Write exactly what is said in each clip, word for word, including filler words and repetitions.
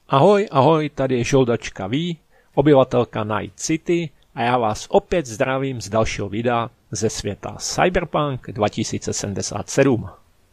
Ahoj, ahoj, tady je Žoldačka V, obyvatelka Night City a já vás opět zdravím z dalšího videa ze světa Cyberpunk dva tisíce sedmdesát sedm.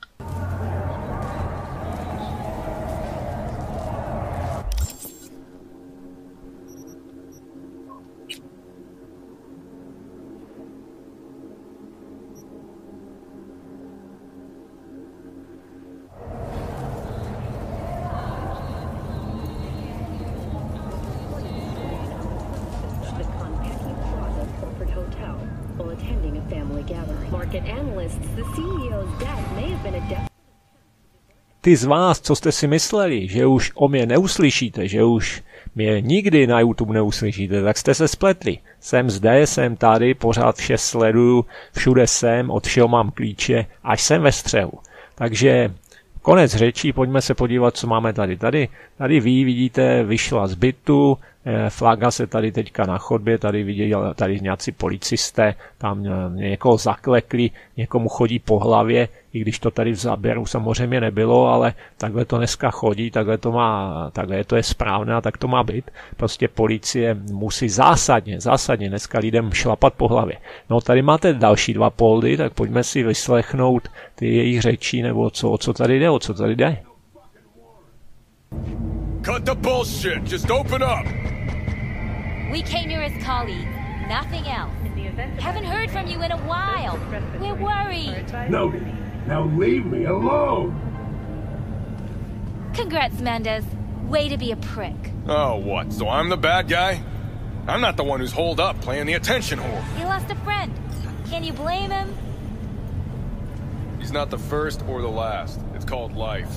Ty z vás, co jste si mysleli, že už o mě neuslyšíte, že už mě nikdy na YouTube neuslyšíte, tak jste se spletli. Jsem zde, jsem tady, pořád vše sleduju, všude jsem, od všeho mám klíče, až jsem ve střehu. Takže konec řečí, pojďme se podívat, co máme tady. Tady, tady vy vidíte, vyšla z bytu, flaga se tady teďka na chodbě, tady viděli tady nějací policisté, tam někoho zaklekli, někomu chodí po hlavě, i když to tady v záběru samozřejmě nebylo, ale takhle to dneska chodí, takhle to má, takhle to je správné a tak to má být. Prostě policie musí zásadně, zásadně dneska lidem šlapat po hlavě. No tady máte další dva poldy, tak pojďme si vyslechnout ty jejich řeči, nebo co, o co tady jde, o co tady jde. Cut the bullshit, just open up! We came here as colleagues, nothing else. Haven't heard from you in a while. We're worried. No, now leave me alone. Congrats, Mendez. Way to be a prick. Oh, what? So I'm the bad guy? I'm not the one who's holed up playing the attention whore. He lost a friend. Can you blame him? He's not the first or the last. It's called life.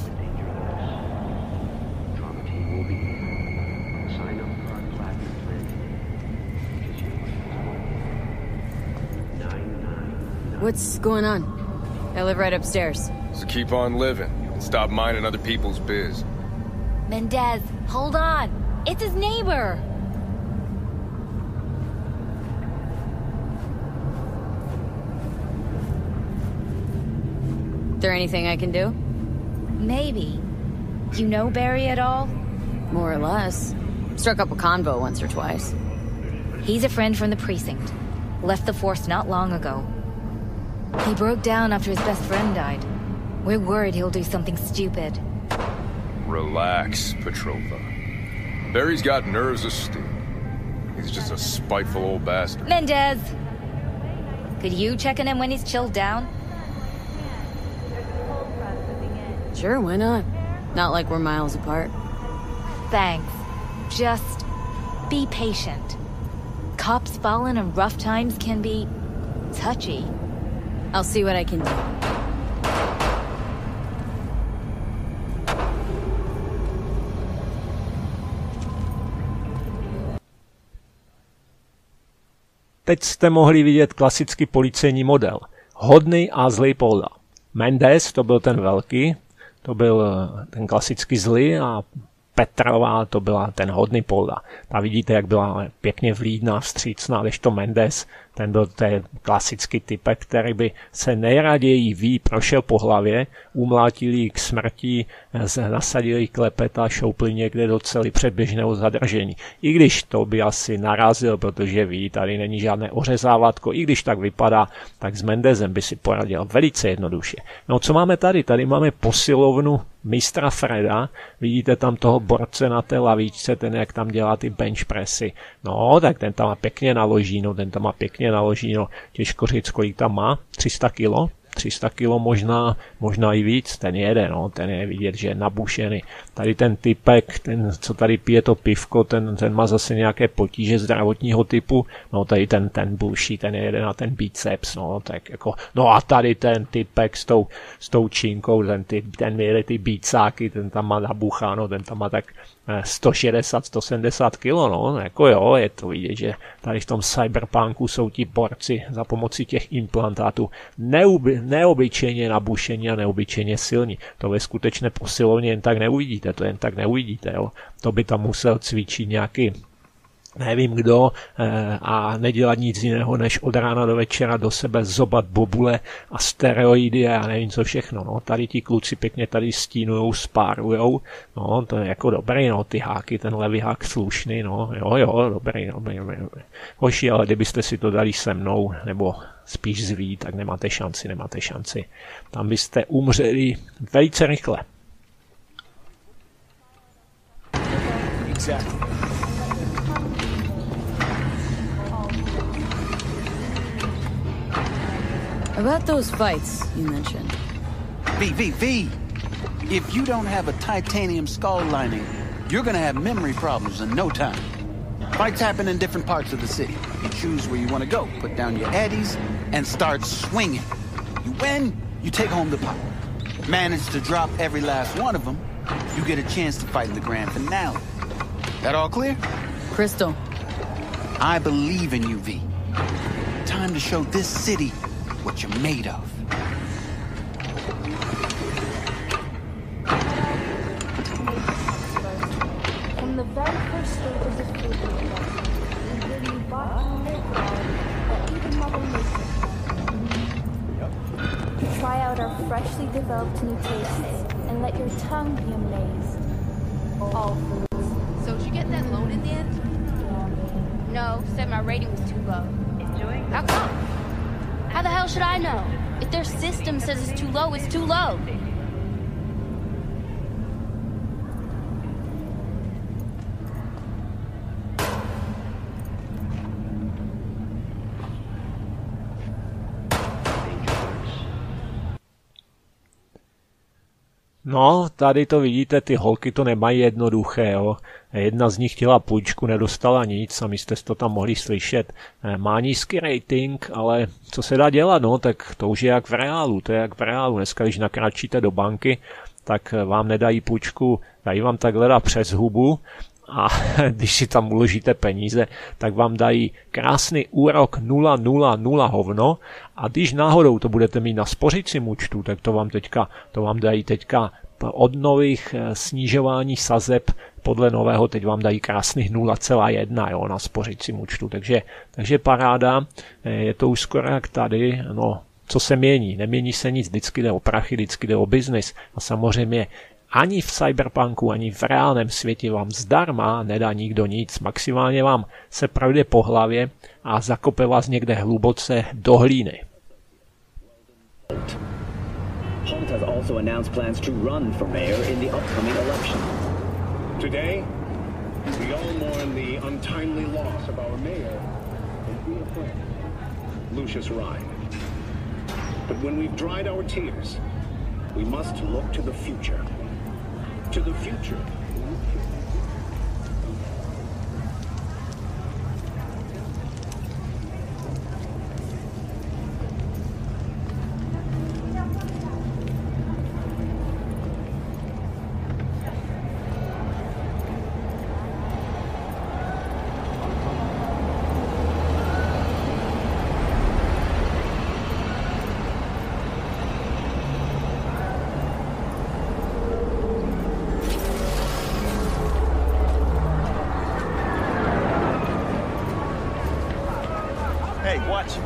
What's going on? I live right upstairs. So keep on living and stop minding other people's biz. Mendez, hold on. It's his neighbor. There anything I can do? Maybe. You know Barry at all? More or less. Struck up a convo once or twice. He's a friend from the precinct. Left the force not long ago. He broke down after his best friend died. We're worried he'll do something stupid. Relax, Petrova. Barry's got nerves of steel. He's just a spiteful old bastard. Mendez! Could you check on him when he's chilled down? Sure, why not? Not like we're miles apart. Thanks. Just be patient. Cops falling in rough times can be touchy. I'll see what I can do. Teď jste mohli vidět klasický policejní model. Hodný a zlý polda. Mendez, to byl ten velký, to byl ten klasický zlý a Petrová, to byla ten hodný polda. Ta vidíte, jak byla pěkně vlídná, vstřícná, když to Mendez, ten byl ten klasický typek, který by se nejraději ví prošel po hlavě, umlátil jí k smrti, nasadil jí klepeta, šoupl někde do cely předběžného zadržení. I když to by asi narazil, protože ví, tady není žádné ořezávatko, i když tak vypadá, tak s Mendezem by si poradil velice jednoduše. No co máme tady? Tady máme posilovnu mistra Freda, vidíte tam toho borce na té lavičce, ten jak tam dělá ty bench pressy. No, tak ten tam má pěkně naložíno, ten tam má pěkně naložíno, těžko říct, kolik tam má, tři sta kilo, tři sta kilo možná, možná i víc, ten jede, no, ten je vidět, že je nabušený. Tady ten typek, ten, co tady pije to pivko, ten, ten má zase nějaké potíže zdravotního typu, no tady ten, ten buší, ten jede na ten biceps, no, tak jako, no a tady ten typek s tou, s tou činkou, ten, ty, ten jede ty bícáky, ten tam má nabucháno, ten tam má tak sto šedesát, sto sedmdesát kilo, no, jako jo, je to vidět, že tady v tom cyberpunku jsou ti borci za pomocí těch implantátů neuby, neobyčejně nabušení a neobyčejně silní. To ve skutečné posilovně jen tak neuvidíte, to jen tak neuvidíte, jo. To by tam musel cvičit nějaký nevím kdo, a nedělat nic jiného, než od rána do večera do sebe zobat bobule a steroidy a já nevím co všechno. No. Tady ti kluci pěkně tady stínujou, spárujou, no, to je jako dobrý, no, ty háky, ten levý hák slušný, no, jo, jo, dobrý, dobrý, dobrý, dobrý. Hoši, ale kdybyste si to dali se mnou, nebo spíš zlí, tak nemáte šanci, nemáte šanci. Tam byste umřeli velice rychle. Exactly. About those fights you mentioned. V, V, V! If you don't have a titanium skull lining, you're gonna have memory problems in no time. Fights happen in different parts of the city. You choose where you want to go, put down your addies, and start swinging. You win, you take home the pot. Manage to drop every last one of them, you get a chance to fight in the grand finale. That all clear? Crystal. I believe in you, V. Time to show this city what you're made of. From the very first stages of food, we bring you bottom that even Mother Nature. To try out our freshly developed new tastes and let your tongue be amazed. All foods. So did you get that loan in the end? No, said my rating was too low. Enjoying? How come? How the hell should I know? If their system says it's too low, it's too low. No, tady to vidíte, ty holky to nemají jednoduché, jo. Jedna z nich chtěla půjčku, nedostala nic, a my jste to tam mohli slyšet. Má nízký rating, ale co se dá dělat, no, tak to už je jak v reálu, to je jak v reálu. Dneska, když nakráčíte do banky, tak vám nedají půjčku, dají vám takhle přes hubu, a když si tam uložíte peníze, tak vám dají krásný úrok nula nula nula hovno, a když náhodou to budete mít na spořícím účtu, tak to vám teďka, to vám dají teďka od nových snižování sazeb podle nového, teď vám dají krásných nula celá jedna, jo, na spořícím účtu, takže, takže paráda, je to už skoro jak tady, no, co se mění, nemění se nic, vždycky jde o prachy, vždycky jde o biznis, a samozřejmě ani v cyberpunku, ani v reálném světě vám zdarma nedá nikdo nic. Maximálně vám se projde po hlavě a zakope vás někde hluboce do hlíny. Holt has also announced plans to run for mayor in the upcoming election. Today, we all mourn the untimely loss of our mayor and dear friend, Lucius Rhyne. But when we've dried our tears, we must look to the future. To the future. Hey, watch.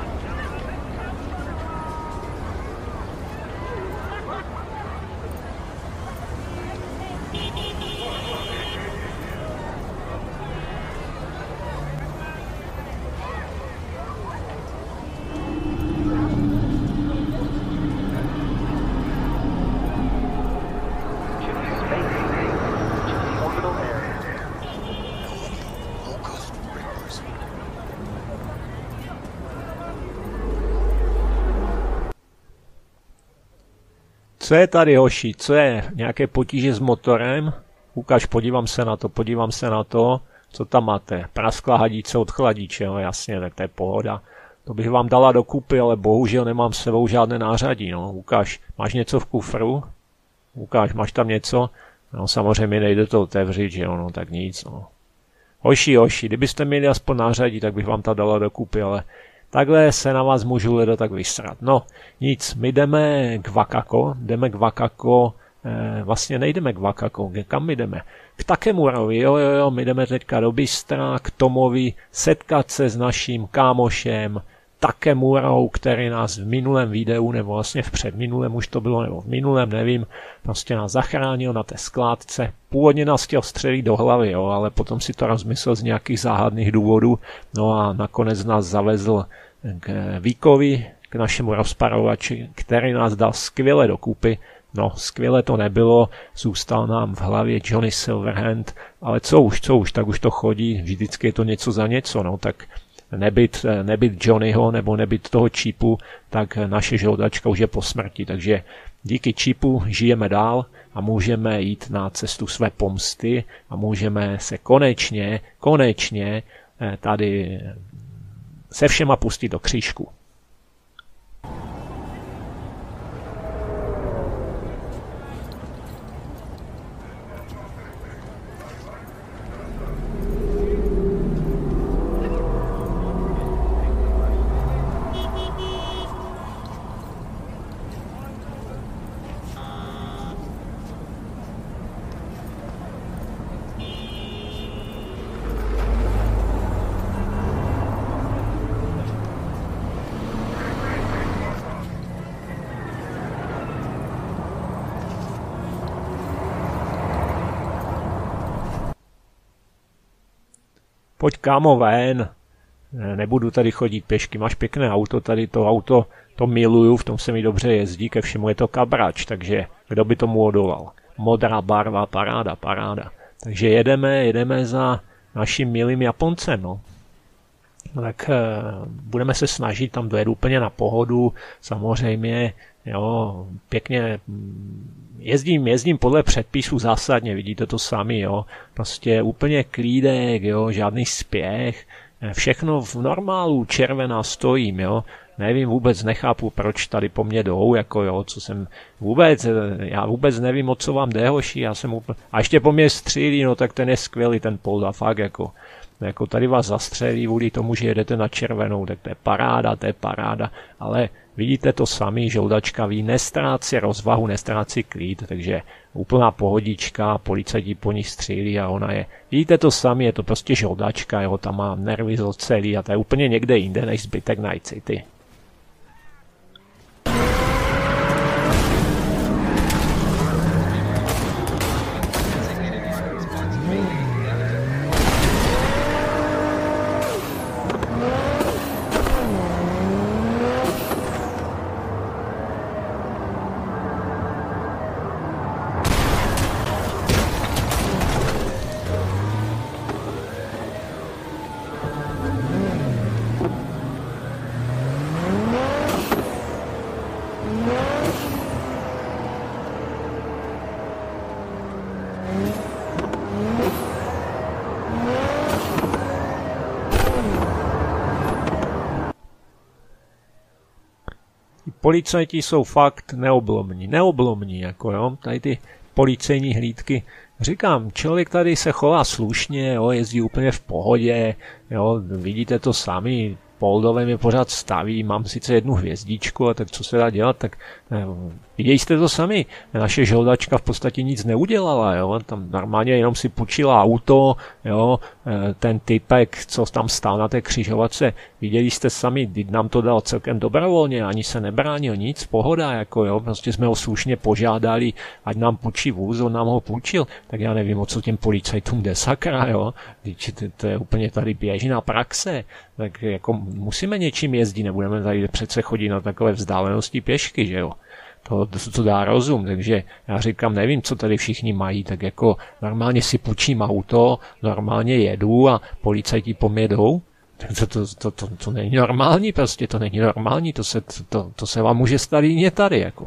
Co je tady, hoši? Co je? Nějaké potíže s motorem? Ukaž, podívám se na to, podívám se na to. Co tam máte? Praskla hadice od chladiče, no jasně, tak to je pohoda. To bych vám dala dokupy, ale bohužel nemám s sebou žádné nářadí, no. Ukaž, máš něco v kufru? Ukaž, máš tam něco? No samozřejmě nejde to otevřít, že jo, no tak nic, no. Hoši, hoši, kdybyste měli aspoň nářadí, tak bych vám to dala dokupy, ale takhle se na vás můžu leda tak vysrat. No, nic, my jdeme k Wakako, jdeme k Wakako vlastně nejdeme k Wakakonge, kam my jdeme? K Takemurovi, jo, jo, jo, my jdeme teďka do Bystra, k Tomovi, setkat se s naším kámošem Takemurou, který nás v minulém videu, nebo vlastně v předminulém už to bylo, nebo v minulém, nevím, prostě nás zachránil na té skládce. Původně nás chtěl střelit do hlavy, jo, ale potom si to rozmyslel z nějakých záhadných důvodů, no a nakonec nás zavezl k Víkovi, k našemu rozparovači, který nás dal skvěle dokupy. No, skvěle to nebylo, zůstal nám v hlavě Johnny Silverhand, ale co už, co už, tak už to chodí, vždycky je to něco za něco, no, tak nebyt, nebyt Johnnyho nebo nebyt toho čipu, tak naše žoldačka už je po smrti, takže díky čipu žijeme dál a můžeme jít na cestu své pomsty a můžeme se konečně, konečně tady se všema pustit do křížku. Pojď kámo ven, nebudu tady chodit pěšky, máš pěkné auto, tady to auto, to miluju, v tom se mi dobře jezdí, ke všemu je to kabrač, takže kdo by tomu odolal. Modrá barva, paráda, paráda. Takže jedeme, jedeme za naším milým Japoncem, no. Tak e, budeme se snažit tam dojet úplně na pohodu, samozřejmě, jo, pěkně jezdím, jezdím podle předpisů zásadně, vidíte to sami, jo, prostě úplně klídek, jo, žádný spěch, všechno v normálu, červená stojím, jo, nevím, vůbec nechápu, proč tady po mně jdou, jako jo, co jsem vůbec, já vůbec nevím, o co vám jde, hoši, já jsem úplně, a ještě po mně střílí, no tak ten je skvělý, ten Polda, fakt, jako, jako tady vás zastřelí kvůli tomu, že jedete na červenou, tak to je paráda, to je paráda, ale vidíte to sami, žoldačka ví, nestrácí rozvahu, nestrácí klid, takže úplná pohodička, policajti po ní střílí a ona je, vidíte to sami, je to prostě žoldačka, jo, tam má nervy celý a to je úplně někde jinde než zbytek Night City. Policajti jsou fakt neoblomní, neoblomní, jako jo, tady ty policejní hlídky. Říkám, člověk tady se chová slušně, jo, jezdí úplně v pohodě, jo, vidíte to sami, Poldové mě pořád staví, mám sice jednu hvězdičku, a tak co se dá dělat, tak viděli jste to sami, naše žoldačka v podstatě nic neudělala, jo, tam normálně jenom si půjčila auto, jo, ten typek, co tam stál na té křižovatce, viděli jste sami, nám to dal celkem dobrovolně, ani se nebránil nic, pohoda, jako jo, prostě jsme ho slušně požádali, ať nám půjčí vůz, on nám ho půjčil, tak já nevím, o co těm policajtům jde, sakra, jo, to je úplně tady běžná praxe, tak jako musíme něčím jezdit, nebudeme tady přece chodit na takové vzdálenosti pěšky, že jo. To, to, to dá rozum, takže já říkám, nevím, co tady všichni mají, tak jako normálně si půjčím auto, normálně jedu a policajti po mě jdou. To, to, to, to, to není normální, prostě to není normální, to se, to, to se vám může stát jině tady, jako.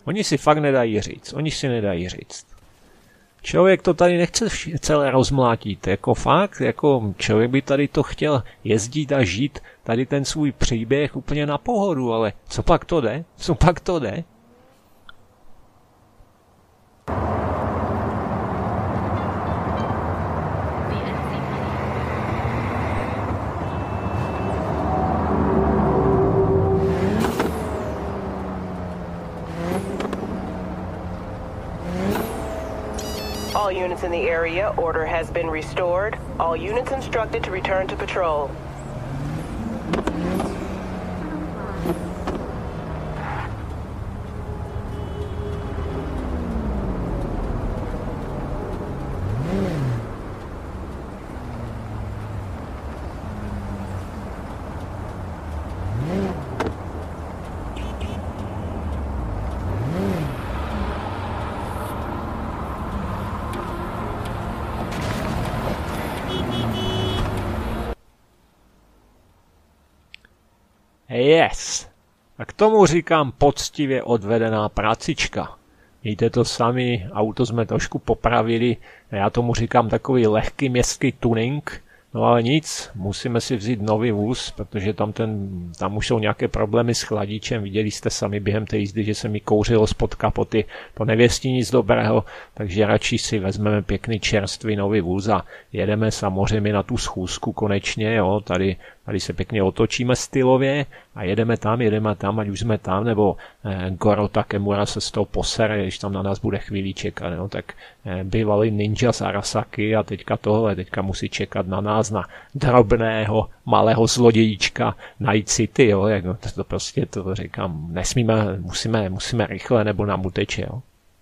Oni si fakt nedají říct, oni si nedají říct. Člověk to tady nechce celé rozmlátit, jako fakt, jako člověk by tady to chtěl jezdit a žít tady ten svůj příběh úplně na pohodu, ale co pak to jde? Co pak to jde? All units in the area, order has been restored. All units instructed to return to patrol. Yes. A k tomu říkám poctivě odvedená prácička. Víte to sami, auto jsme trošku popravili, já tomu říkám takový lehký městský tuning, no ale nic, musíme si vzít nový vůz, protože tam, ten, tam už jsou nějaké problémy s chladičem, viděli jste sami během té jízdy, že se mi kouřilo spod kapoty, to nevěstí nic dobrého, takže radši si vezmeme pěkný čerstvý nový vůz a jedeme samozřejmě na tu schůzku konečně, jo, tady Tady se pěkně otočíme stylově a jedeme tam, jedeme tam, ať už jsme tam, nebo eh, Goro Takemura se z toho posere, když tam na nás bude chvíli čekat. Jo, tak eh, bývalý ninja z Arasaki a teďka tohle, teďka musí čekat na nás, na drobného, malého zlodějíčka Night City. Jo, jak, to, to prostě to říkám, nesmíme, musíme, musíme rychle, nebo nám uteče. Jo.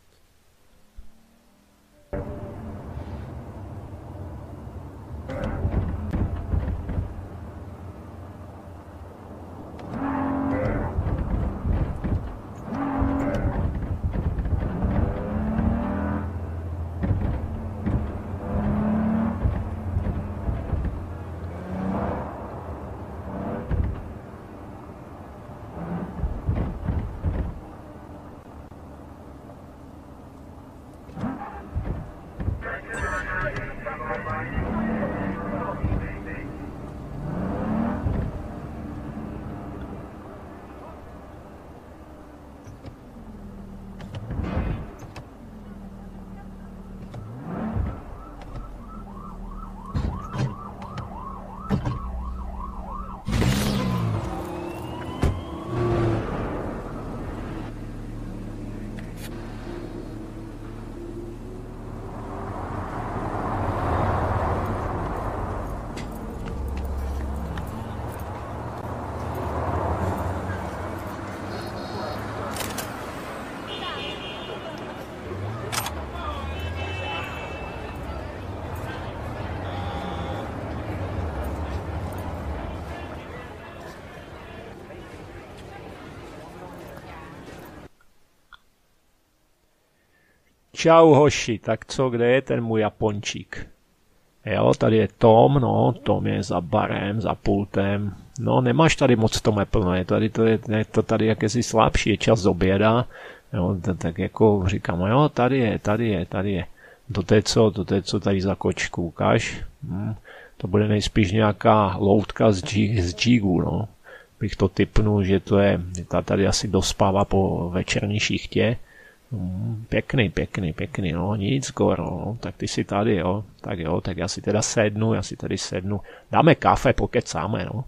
Čau hoši, tak co, kde je ten můj Japončík? Jo, tady je Tom, no, Tom je za barem, za pultem. No, nemáš tady moc Tome plno, je tady, to je, je to tady jakési slabší, je čas oběda. Jo, tak jako říkám, jo, tady je, tady je, tady je. To je co, to je co tady za kočku, ukáž? Hm, to bude nejspíš nějaká loutka z, G, z Jigu, no. Bych to tipnul, že to je, ta tady asi dospává po večerní šichtě. Hmm, pěkný, pěkný, pěkný, no, nic, Goro, no, tak ty si tady, jo, tak jo, tak já si teda sednu, já si tady sednu, dáme kafe, pokecáme, no.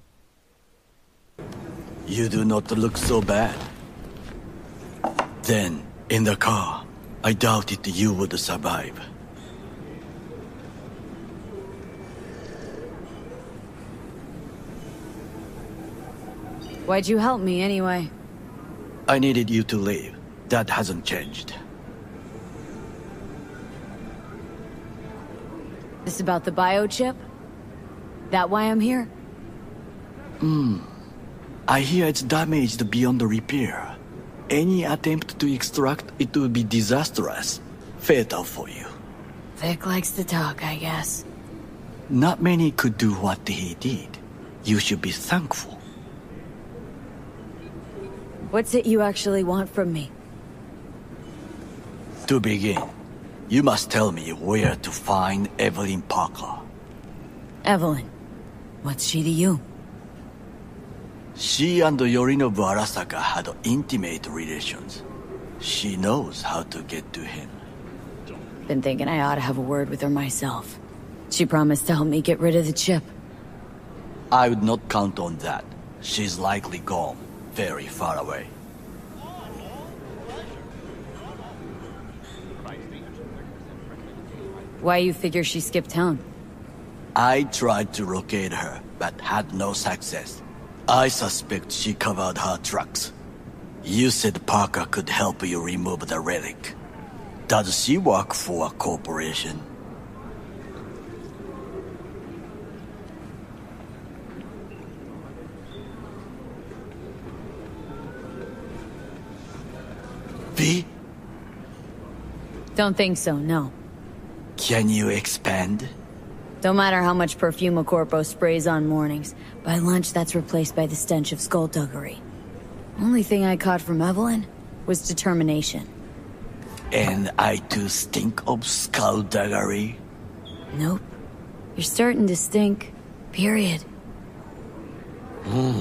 You do not look so bad. Then, in the car, I doubted you would survive. Why'd you help me anyway? I needed you to leave. That hasn't changed. This about the biochip? That why I'm here? Hmm. I hear it's damaged beyond repair. Any attempt to extract it would be disastrous. Fatal for you. Vic likes to talk, I guess. Not many could do what he did. You should be thankful. What's it you actually want from me? To begin, you must tell me where to find Evelyn Parker. Evelyn. What's she to you? She and Yorinobu Arasaka had intimate relations. She knows how to get to him. Been thinking I ought to have a word with her myself. She promised to help me get rid of the chip. I would not count on that. She's likely gone, very far away. Why you figure she skipped town? I tried to locate her, but had no success. I suspect she covered her tracks. You said Parker could help you remove the relic. Does she work for a corporation? V? Don't think so, no. Can you expand? Don't matter how much perfume a corpo sprays on mornings. By lunch, that's replaced by the stench of skullduggery. Only thing I caught from Evelyn was determination. And I too stink of skullduggery? Nope. You're starting to stink. Period. Hmm.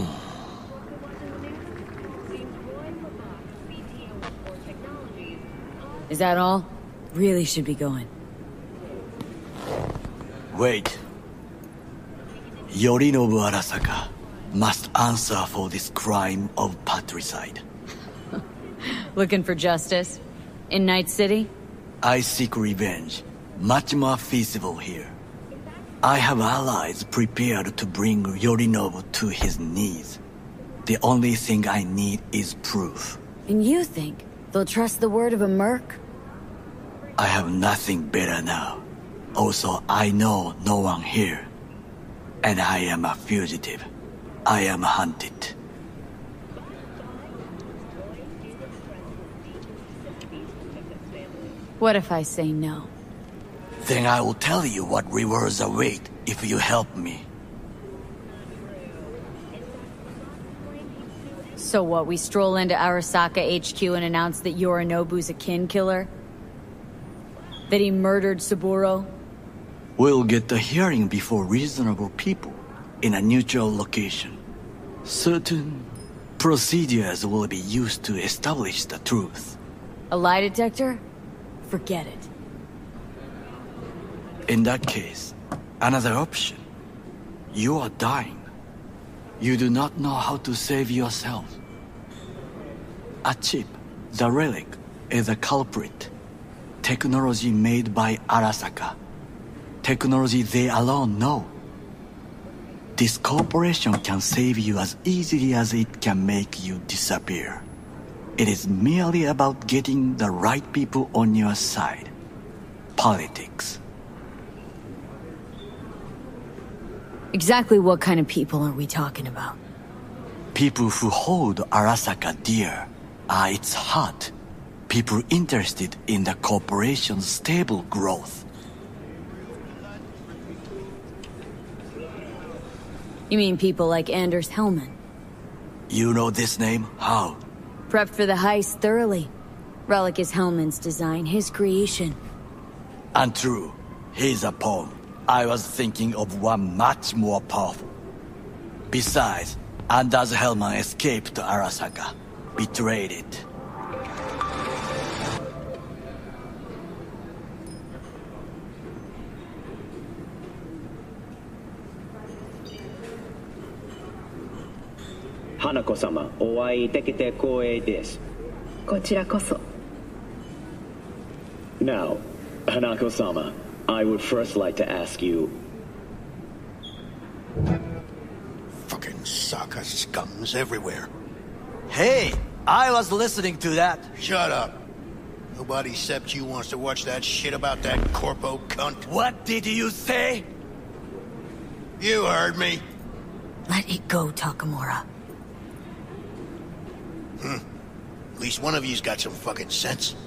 Is that all? Really should be going. Wait. Yorinobu Arasaka must answer for this crime of patricide. Looking for justice? In Night City? I seek revenge. Much more feasible here. I have allies prepared to bring Yorinobu to his knees. The only thing I need is proof. And you think they'll trust the word of a merc? I have nothing better now. Also, I know no one here. And I am a fugitive. I am hunted. What if I say no? Then I will tell you what rewards await if you help me. So what, we stroll into Arasaka H Q and announce that Yorinobu's a kin killer? That he murdered Saburo? We'll get the hearing before reasonable people, in a neutral location. Certain procedures will be used to establish the truth. A lie detector? Forget it. In that case, another option. You are dying. You do not know how to save yourself. A chip, the relic, is a culprit. Technology made by Arasaka. Technology they alone know. This corporation can save you as easily as it can make you disappear. It is merely about getting the right people on your side. Politics. Exactly what kind of people are we talking about? People who hold Arasaka dear are its heart. People interested in the corporation's stable growth. You mean people like Anders Hellman? You know this name? How? Prepped for the heist thoroughly. Relic is Hellman's design, his creation. Untrue. He's a pawn. I was thinking of one much more powerful. Besides, Anders Hellman escaped to Arasaka. Betrayed it. Hanako-sama, お会いできて光栄です。 こちらこそ。 Now, Hanako-sama, I would first like to ask you... Fucking Saka scums everywhere. Hey, I was listening to that. Shut up. Nobody except you wants to watch that shit about that corpo cunt. What did you say? You heard me. Let it go, Takamura. Hmm. At least one of you's got some fucking sense.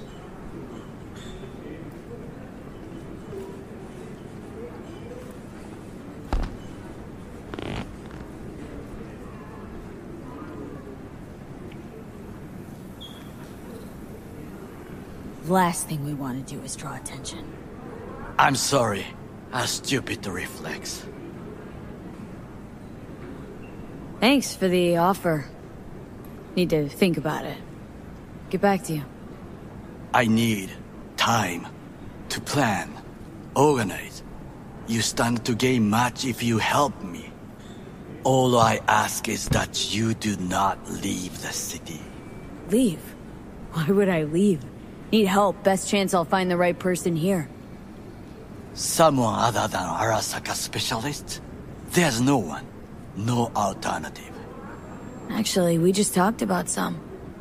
last thing we want to do is draw attention. I'm sorry. A stupid reflex. Thanks for the offer. Need to think about it. Get back to you. I need time to plan, organize. You stand to gain much if you help me. All I ask is that you do not leave the city. Leave? Why would I leave? Need help. Best chance I'll find the right person here. Someone other than Arasaka specialist? There's no one. No alternative. Actually, we just talked about some.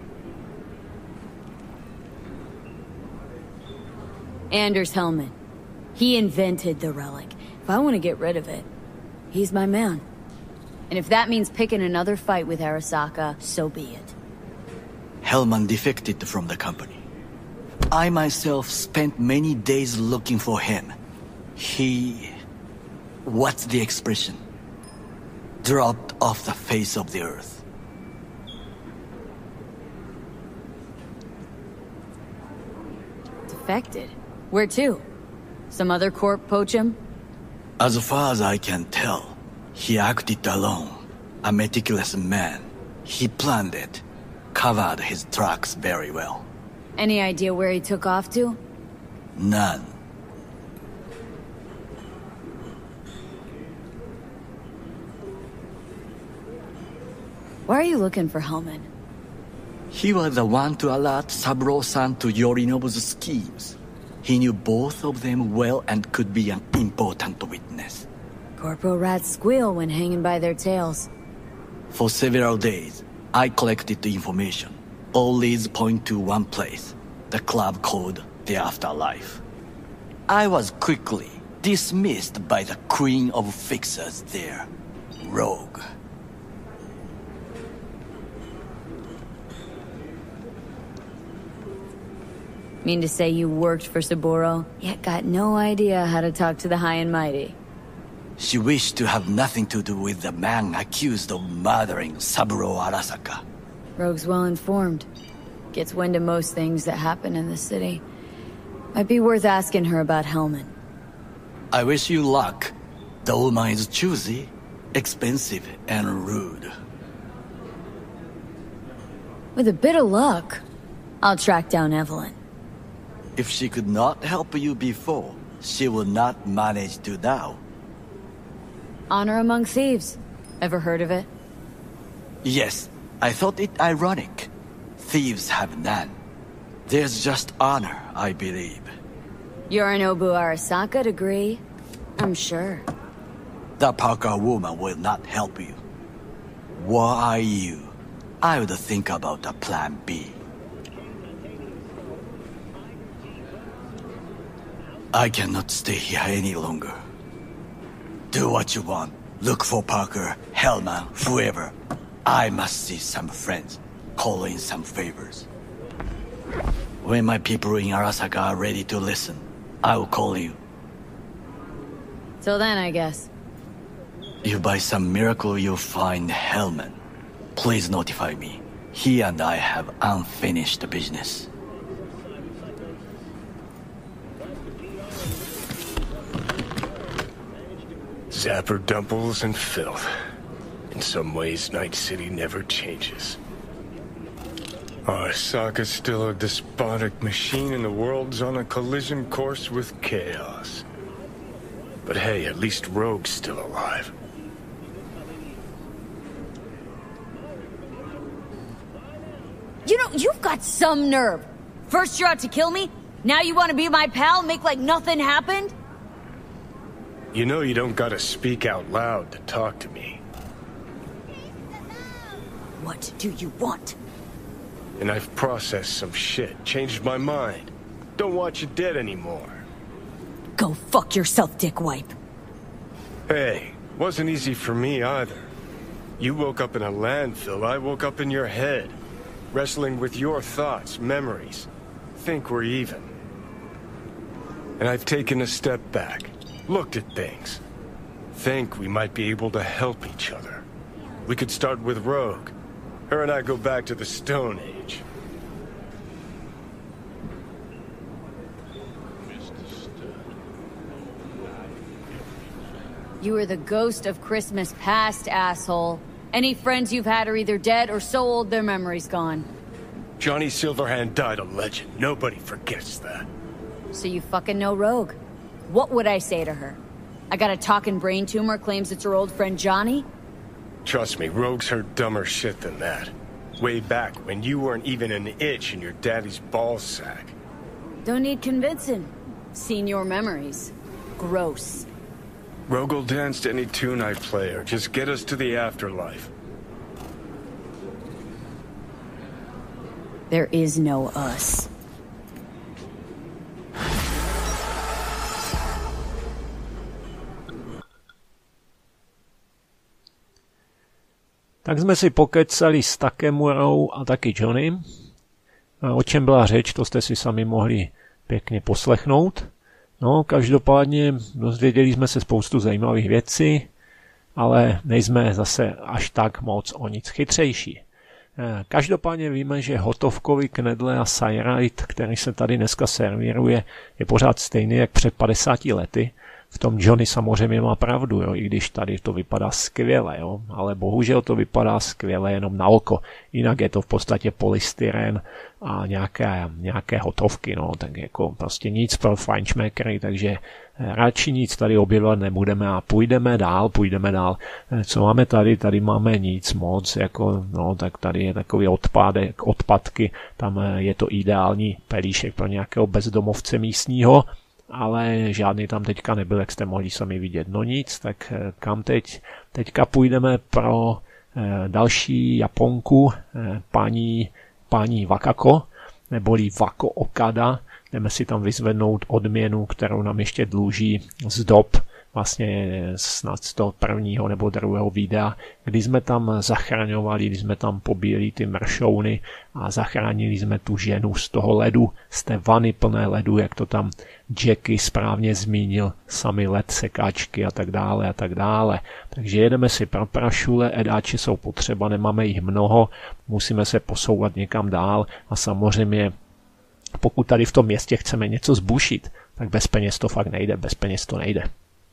Anders Hellman. He invented the relic. If I want to get rid of it, he's my man. And if that means picking another fight with Arasaka, so be it. Hellman defected from the company. I myself spent many days looking for him. He... what's the expression? Dropped off the face of the earth. Defected? Where to? Some other corp poach him? As far as I can tell, he acted alone. A meticulous man. He planned it. Covered his tracks very well. Any idea where he took off to? None. Why are you looking for Hellman? He was the one to alert Saburo-san to Yorinobu's schemes. He knew both of them well and could be an important witness. Corporal rats squeal when hanging by their tails. For several days, I collected the information. All leads point to one place, the club called The Afterlife. I was quickly dismissed by the queen of fixers there, Rogue. Mean to say you worked for Saburo, yet got no idea how to talk to the high and mighty? She wished to have nothing to do with the man accused of murdering Saburo Arasaka. Rogue's well informed. Gets wind of most things that happen in the city. Might be worth asking her about Hellman. I wish you luck. The woman is choosy, expensive, and rude. With a bit of luck, I'll track down Evelyn. If she could not help you before, she will not manage to now. Honor among thieves. Ever heard of it? Yes, I thought it ironic. Thieves have none. There's just honor, I believe. Yorinobu Arasaka'd agree, I'm sure. The Parker woman will not help you. Were I you, I would think about a plan B. I cannot stay here any longer. Do what you want. Look for Parker, Hellman, whoever. I must see some friends. Call in some favors. When my people in Arasaka are ready to listen, I will call you. Till then, I guess. If by some miracle you find Hellman, please notify me. He and I have unfinished business. Zapper dumples and filth. In some ways, Night City never changes. Arasaka's still a despotic machine and the world's on a collision course with chaos. But hey, at least Rogue's still alive. You know, you've got some nerve. First you're out to kill me, now you want to be my pal, make like nothing happened? You know you don't gotta speak out loud to talk to me. What do you want? And I've processed some shit, changed my mind. Don't want you dead anymore. Go fuck yourself, dickwipe. Hey, wasn't easy for me either. You woke up in a landfill, I woke up in your head. Wrestling with your thoughts, memories. Think we're even. And I've taken a step back. Looked at things. Think we might be able to help each other. We could start with Rogue. Her and I go back to the Stone Age. You are the ghost of Christmas past, asshole. Any friends you've had are either dead or so old their memory's gone. Johnny Silverhand died a legend. Nobody forgets that. So you fucking know Rogue. What would I say to her? I got a talking brain tumor claims it's her old friend Johnny? Trust me, Rogue's heard dumber shit than that. Way back when you weren't even an itch in your daddy's ballsack. Don't need convincing. Seen your memories. Gross. Rogue will dance to any tune I play or just get us to the afterlife. There is no us. Tak jsme si pokecali s Takemurou a taky Johnnym. O čem byla řeč, to jste si sami mohli pěkně poslechnout. No, každopádně dozvěděli jsme se spoustu zajímavých věcí, ale nejsme zase až tak moc o nic chytřejší. Každopádně víme, že hotovkový knedle a sajrajt, který se tady dneska servíruje, je pořád stejný jak před padesáti lety. V tom Johnny samozřejmě má pravdu, jo, i když tady to vypadá skvěle, jo, ale bohužel to vypadá skvěle jenom na oko. Jinak je to v podstatě polystyren a nějaké, nějaké hotovky, no, tak jako prostě nic pro fajnšmekry, takže radši nic tady objevovat nebudeme a půjdeme dál, půjdeme dál. Co máme tady? Tady máme nic moc, jako, no, tak tady je takový odpadek, odpadky, tam je to ideální pelíšek pro nějakého bezdomovce místního, ale žádný tam teďka nebyl, jak jste mohli sami vidět. No nic, tak kam teď? Teďka půjdeme pro další Japonku, paní, paní Wakako, neboli Wako Okada. Jdeme si tam vyzvednout odměnu, kterou nám ještě dluží z dob vlastně snad z toho prvního nebo druhého videa, kdy jsme tam zachraňovali, kdy jsme tam pobíjeli ty mršouny a zachránili jsme tu ženu z toho ledu, z té vany plné ledu, jak to tam Jackie správně zmínil, sami led, sekáčky a tak dále a tak dále. Takže jedeme si pro prašule, edáči jsou potřeba, nemáme jich mnoho, musíme se posouvat někam dál a samozřejmě pokud tady v tom městě chceme něco zbušit, tak bez peněz to fakt nejde, bez peněz to nejde.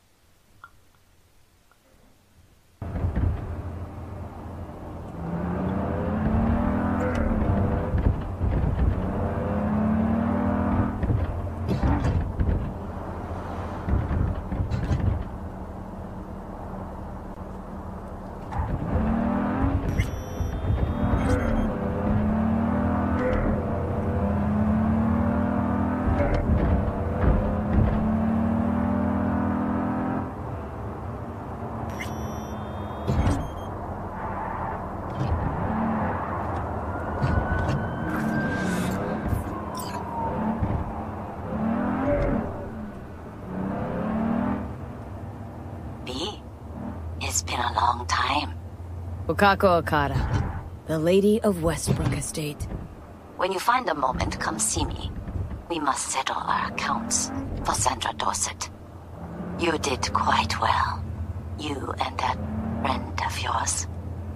Wakako Okada, the Lady of Westbrook Estate. When you find a moment, come see me. We must settle our accounts for Sandra Dorset. You did quite well. You and that friend of yours.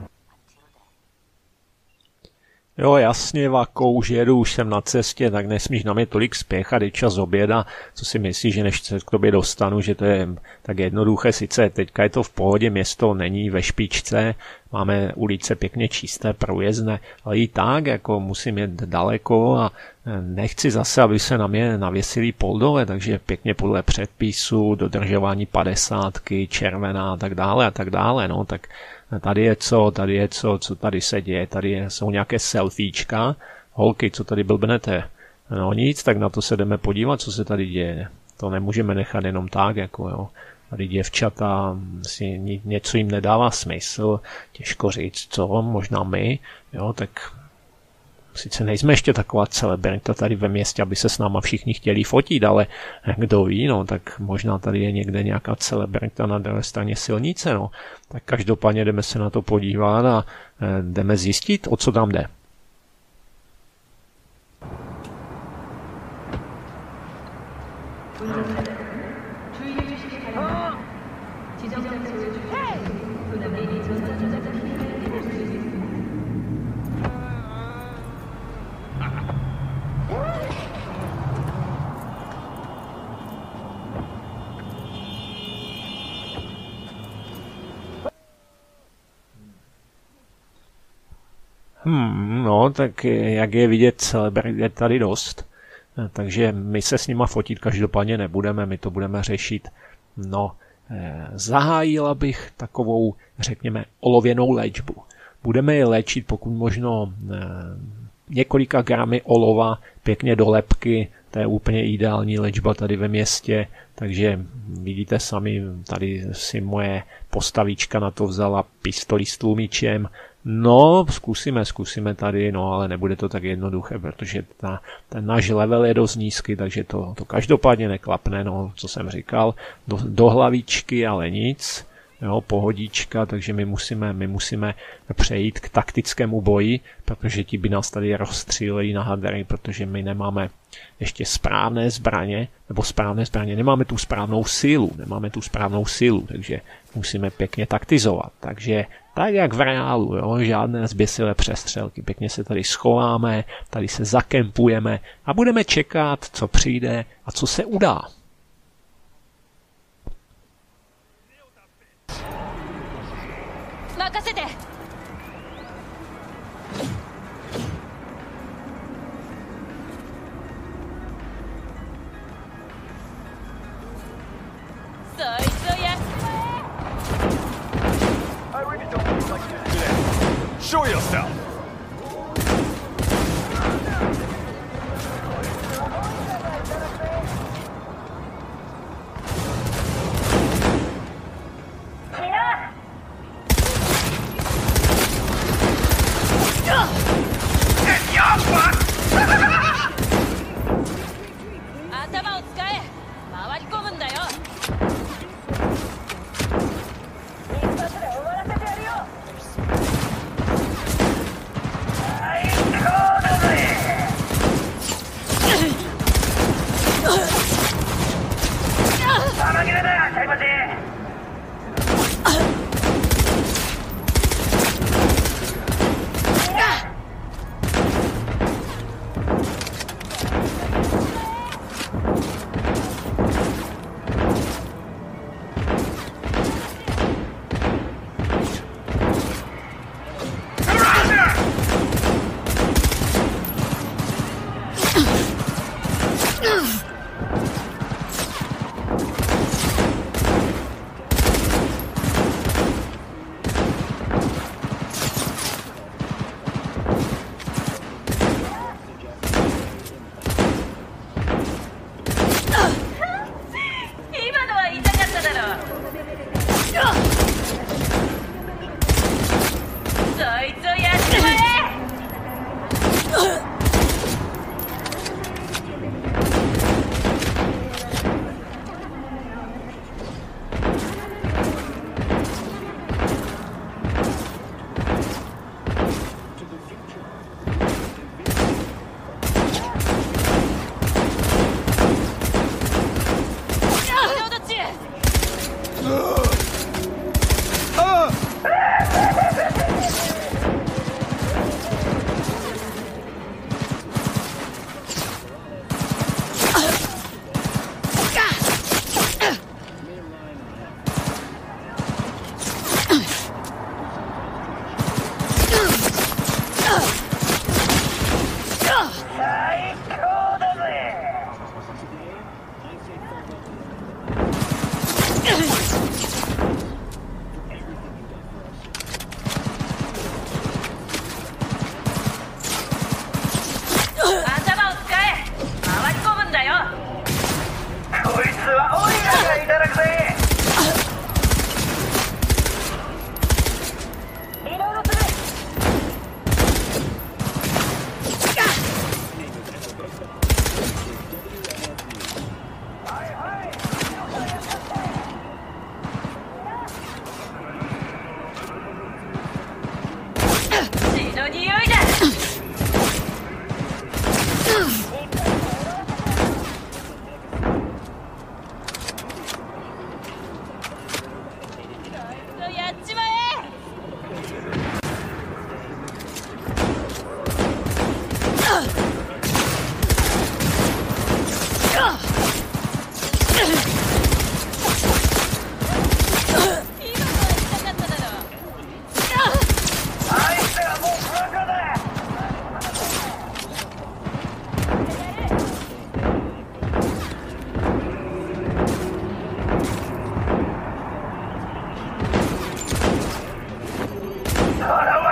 Jo, jasně, Vako, už jedu, už jsem na cestě, tak nesmíš na mě tolik spěchat, je čas oběda, co si myslíš, že než se k tobě dostanu, že to je tak jednoduché, sice teďka je to v pohodě, město není ve špičce, máme ulice pěkně čisté, průjezdné, ale i tak, jako musím jet daleko a nechci zase, aby se na mě navěsili poldové, takže pěkně podle předpisů, dodržování padesátky, červená a tak dále a tak dále, no, tak tady je co, tady je co, co tady se děje, tady je, jsou nějaké selfiečka, holky, co tady blbnete, no nic, tak na to se jdeme podívat, co se tady děje, to nemůžeme nechat jenom tak, jako jo, tady děvčata, si něco jim nedává smysl, těžko říct, co, možná my, jo, tak sice nejsme ještě taková celebrita tady ve městě, aby se s náma všichni chtěli fotit, ale kdo ví, no, tak možná tady je někde nějaká celebrita na druhé straně silnice, no. Tak každopádně jdeme se na to podívat a jdeme zjistit, o co tam jde. Hmm, no, tak jak je vidět, celebrit je tady dost. Takže my se s nima fotit každopádně nebudeme, my to budeme řešit. No, zahájila bych takovou, řekněme, olověnou léčbu. Budeme je léčit pokud možno několika gramy olova pěkně do lebky, to je úplně ideální léčba tady ve městě, takže vidíte sami, tady si moje postavička na to vzala pistoli s tlumičem. No, zkusíme, zkusíme tady, no, ale nebude to tak jednoduché, protože ta, ten náš level je dost nízký, takže to, to každopádně neklapne, no, co jsem říkal, do, do hlavičky, ale nic. Jo, pohodička, takže my musíme, my musíme přejít k taktickému boji, protože ti by nás tady rozstříleli na hadry, protože my nemáme ještě správné zbraně, nebo správné zbraně, nemáme tu správnou sílu, nemáme tu správnou sílu, takže musíme pěkně taktizovat. Takže tak jak v reálu, jo, žádné zběsilé přestřelky, pěkně se tady schováme, tady se zakempujeme a budeme čekat, co přijde a co se udá. Show yourself!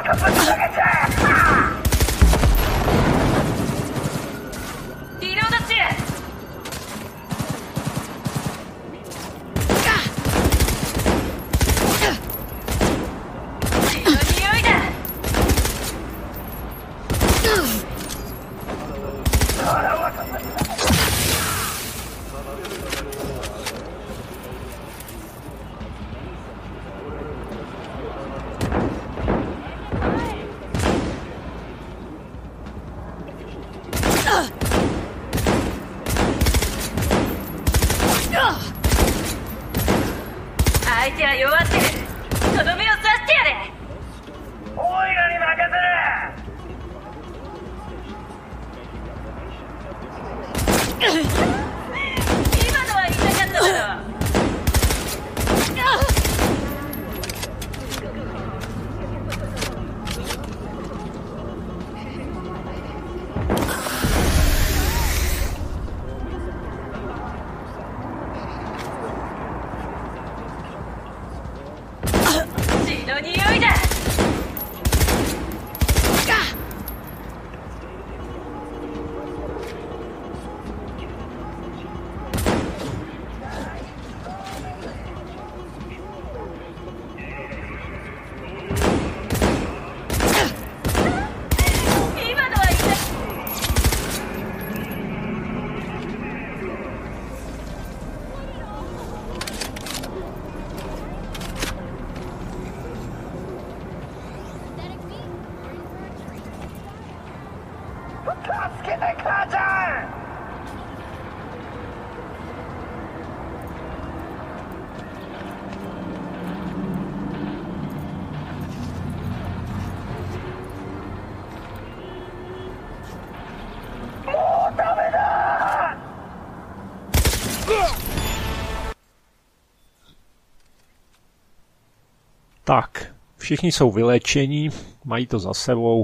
Tak, všichni jsou vylečení, mají to za sebou.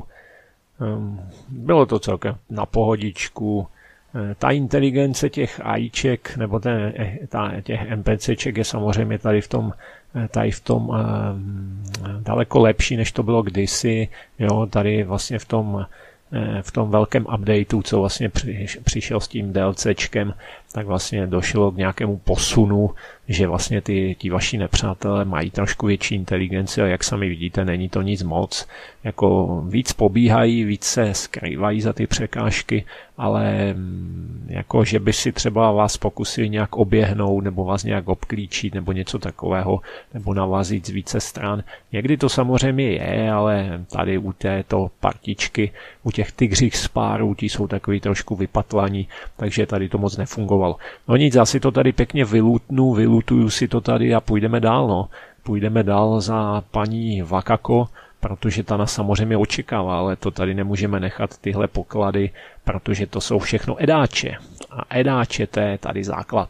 Bylo to celkem na pohodičku. Ta inteligence těch AIček nebo ten, ta, těch NPCček je samozřejmě tady v tom, tady v tom um, daleko lepší, než to bylo kdysi. Jo, tady vlastně v tom, v tom velkém updateu, co vlastně při, přišel s tím DLCčkem, tak vlastně došlo k nějakému posunu, že vlastně ty, ty vaši nepřátelé mají trošku větší inteligenci a jak sami vidíte, není to nic moc. Jako víc pobíhají, víc se skrývají za ty překážky, ale jako, že by si třeba vás pokusili nějak oběhnout nebo vás nějak obklíčit nebo něco takového, nebo na vás jít z více stran. Někdy to samozřejmě je, ale tady u této partičky, u těch tygřích spárů, ti jsou takový trošku vypatlaní, takže tady to moc nefungovalo. No nic, já si to tady pěkně vylutnu, vylutuju si to tady a půjdeme dál, no. Půjdeme dál za paní Wakako, protože ta nás samozřejmě očekává, ale to tady nemůžeme nechat tyhle poklady, protože to jsou všechno edáče. A edáče, to je tady základ.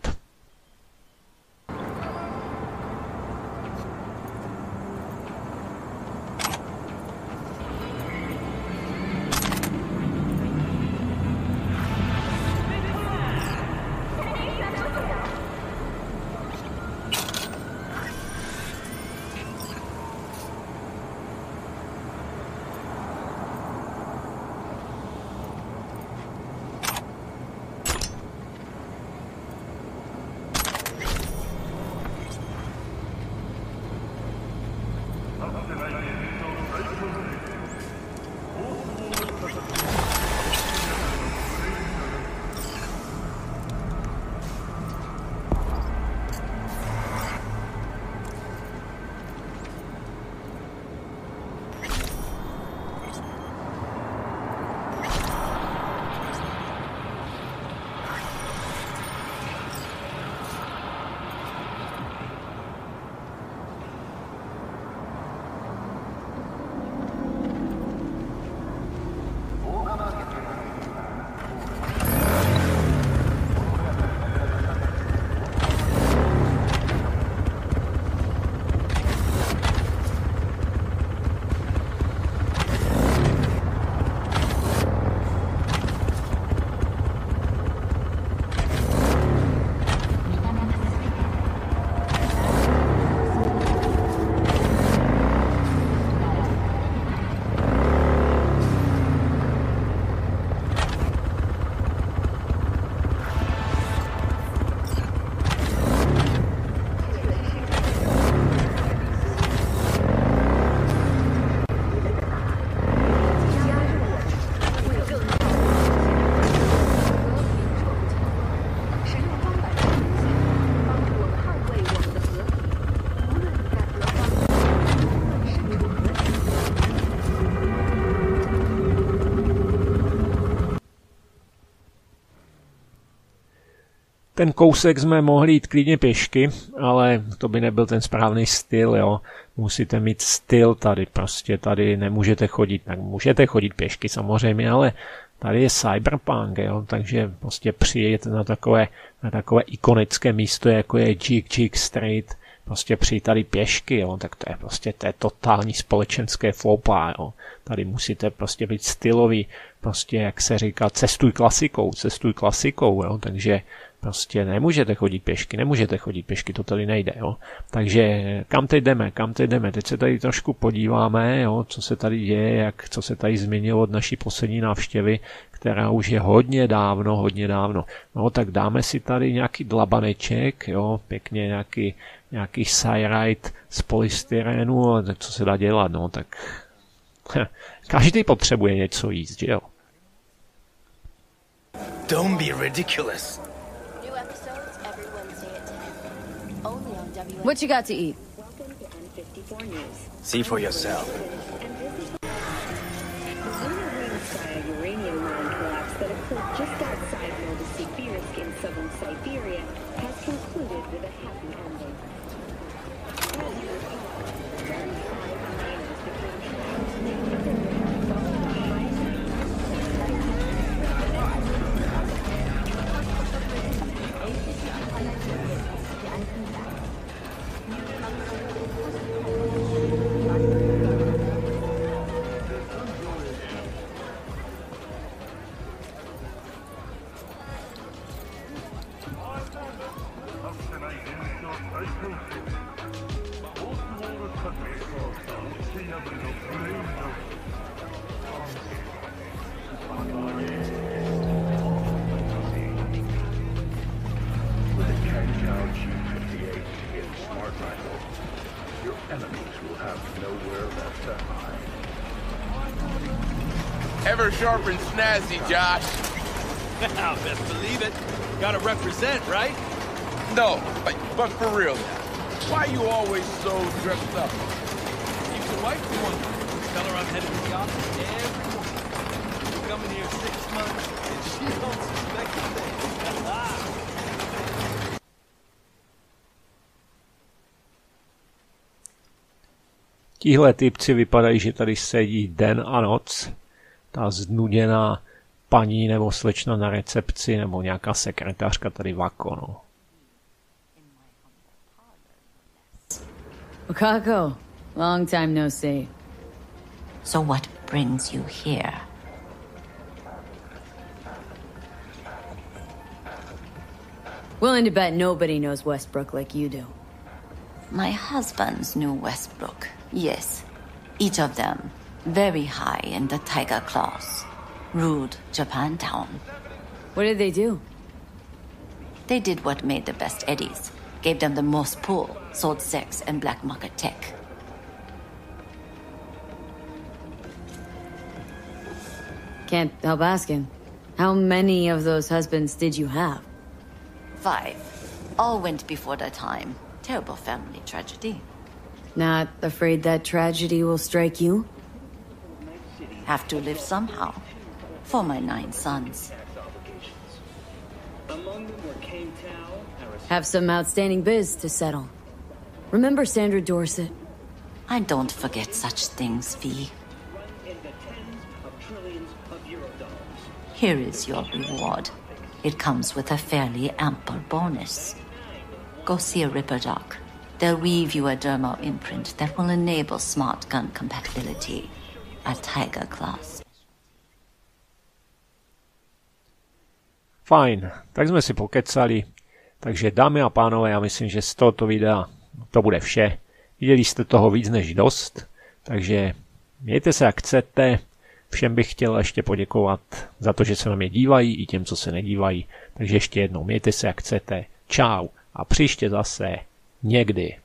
ten kousek jsme mohli jít klidně pěšky, ale to by nebyl ten správný styl, jo. Musíte mít styl tady, prostě tady nemůžete chodit, tak můžete chodit pěšky samozřejmě, ale tady je cyberpunk, jo, takže prostě přijet na takové, na takové ikonické místo, jako je Jig Jig Street, prostě přijít tady pěšky, jo, tak to je prostě to je totální společenské foupa, jo. Tady musíte prostě být stylový, prostě jak se říká, cestuj klasikou, cestuj klasikou, jo, takže prostě nemůžete chodit pěšky, nemůžete chodit pěšky, to tady nejde, jo. Takže kam teď jdeme, kam teď jdeme, teď se tady trošku podíváme, jo, co se tady děje, jak, co se tady změnilo od naší poslední návštěvy, která už je hodně dávno, hodně dávno. No tak dáme si tady nějaký dlabaneček, jo, pěkně nějaký, nějaký Cyrite z polystyrenu, tak co se dá dělat, no, tak každý potřebuje něco jíst, že jo. Don't be ridiculous. What you got to eat? See for yourself. A uranium mine collapse that occurred just outside Novosibirsk in southern Siberia has concluded with a happy ending. As you recall, thirty-five miners became trapped in the Ever sharp and snazzy, Josh. Now, best believe it. Gotta represent, right? No, like, but for real now. Why you always so dressed up? Keeps the wife one. Tell her I'm headed to the office every morning. Been coming here six months, and she don't suspect a thing. Tihle typci vypadají, že tady sedí den a noc. Ta znuděná paní nebo slečna na recepci nebo nějaká sekretářka tady vako, no. Wakako, long time no see. So what brings you here? Willing to bet nobody knows Westbrook like you do. My husbands knew Westbrook, yes. Each of them very high in the Tiger Claws. Ruled Japantown. What did they do? They did what made the best eddies. Gave them the most pull, sold sex and black market tech. Can't help asking. How many of those husbands did you have? Five. All went before their time. Terrible family tragedy. Not afraid that tragedy will strike you? Have to live somehow. For my nine sons. Have some outstanding biz to settle. Remember Sandra Dorset? I don't forget such things, V. Here is your reward. It comes with a fairly ample bonus. Go see a Ripper doc. They'll weave you a dermal imprint that will enable smart gun compatibility. A Tiger Class. Fajn, tak jsme si pokecali. Takže dámy a pánové, já myslím, že z tohoto videa to bude vše. Viděli jste toho víc než dost, takže mějte se jak chcete. Všem bych chtěl ještě poděkovat za to, že se na mě dívají, i těm, co se nedívají. Takže ještě jednou, mějte se jak chcete. Čau a příště zase někdy.